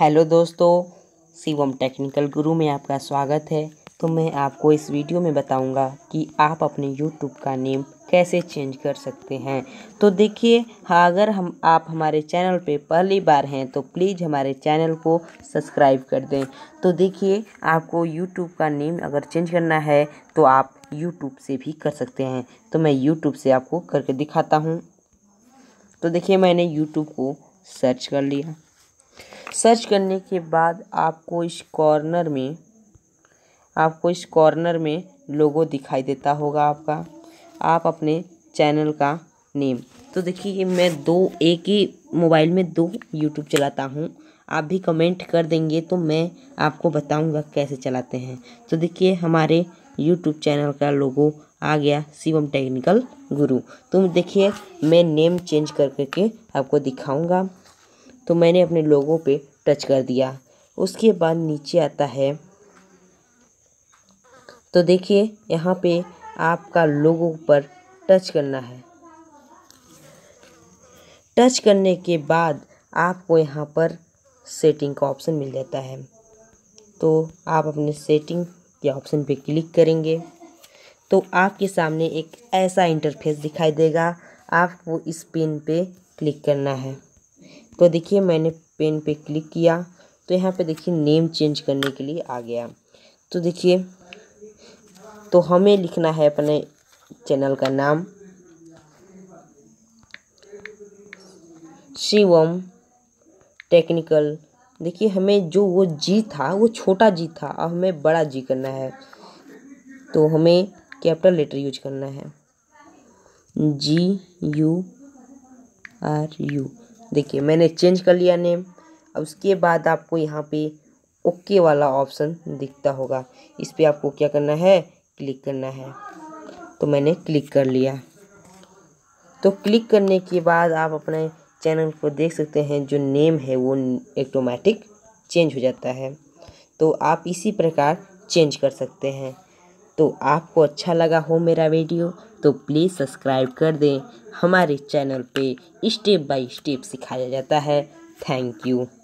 Hello दोस्तों, Shivam technical गुरु में आपका स्वागत है। तो मैं आपको इस वीडियो में बताऊंगा कि आप अपने यूट्यूब का नेम कैसे चेंज कर सकते हैं। तो देखिए, अगर आप हमारे चैनल पे पहली बार हैं तो प्लीज़ हमारे चैनल को सब्सक्राइब कर दें। तो देखिए, आपको यूट्यूब का नेम अगर चेंज करना है तो आप यूट्यूब से भी कर सकते हैं। तो मैं यूट्यूब से आपको करके दिखाता हूँ। तो देखिए, मैंने यूट्यूब को सर्च कर लिया। सर्च करने के बाद आपको इस कॉर्नर में लोगो दिखाई देता होगा आपका। आप अपने चैनल का नेम, तो देखिए मैं एक ही मोबाइल में दो यूट्यूब चलाता हूँ। आप भी कमेंट कर देंगे तो मैं आपको बताऊंगा कैसे चलाते हैं। तो देखिए, हमारे यूट्यूब चैनल का लोगो आ गया, शिवम टेक्निकल गुरु। तो देखिए, मैं नेम चेंज करके आपको दिखाऊंगा। तो मैंने अपने लोगो पे टच कर दिया। उसके बाद नीचे आता है, तो देखिए यहाँ पे आपका लोगो पर टच करना है। टच करने के बाद आपको यहाँ पर सेटिंग का ऑप्शन मिल जाता है। तो आप अपने सेटिंग के ऑप्शन पे क्लिक करेंगे तो आपके सामने एक ऐसा इंटरफेस दिखाई देगा। आपको इस पेन पे क्लिक करना है। तो देखिए, मैंने पेन पे क्लिक किया तो यहाँ पे देखिए नेम चेंज करने के लिए आ गया। तो देखिए, तो हमें लिखना है अपने चैनल का नाम शिवम टेक्निकल। देखिए, हमें जो वो जी था वो छोटा जी था, अब हमें बड़ा जी करना है। तो हमें कैपिटल लेटर यूज करना है, GURU। देखिए, मैंने चेंज कर लिया नेम। अब उसके बाद आपको यहाँ पे ओके वाला ऑप्शन दिखता होगा, इस पे आपको क्या करना है, क्लिक करना है। तो मैंने क्लिक कर लिया। तो क्लिक करने के बाद आप अपने चैनल को देख सकते हैं, जो नेम है वो ऑटोमेटिक चेंज हो जाता है। तो आप इसी प्रकार चेंज कर सकते हैं। तो आपको अच्छा लगा हो मेरा वीडियो तो प्लीज़ सब्सक्राइब कर दें। हमारे चैनल पे स्टेप बाय स्टेप सिखाया जाता है। Thank you.